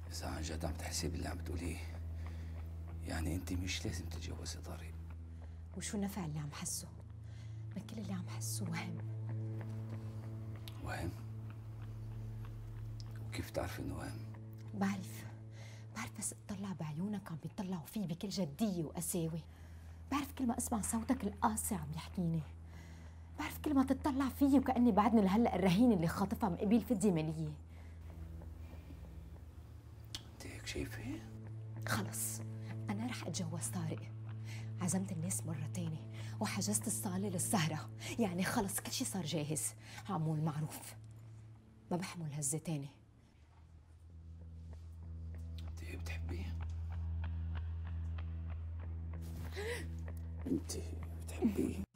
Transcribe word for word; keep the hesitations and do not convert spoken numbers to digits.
إذا عن جد عم تحسي باللي عم بتقوليه، يعني أنت مش لازم تتجوزي طارق. وشو النفع اللي عم حسه؟ ما كل اللي عم حسه وهم. وهم؟ وكيف تعرفي إنه وهم؟ بعرف بعرف بس اطلع بعيونك عم بيطلعوا فيه بكل جدية وقساوة. بعرف كل ما اسمع صوتك القاسي عم يحكيني. بعرف كل ما تطلع فيي وكأني بعدني لهلا الرهين اللي خاطفها من قبيل فدية مالية. أنت هيك شايفة؟ خلص أنا رح أتجوز طارق. عزمت الناس مرة تانية وحجزت الصالة للسهرة، يعني خلص كل شي صار جاهز. عمول معروف ما بحمل هزة تاني. أنت بتحبيه؟ أنت بتحبيه؟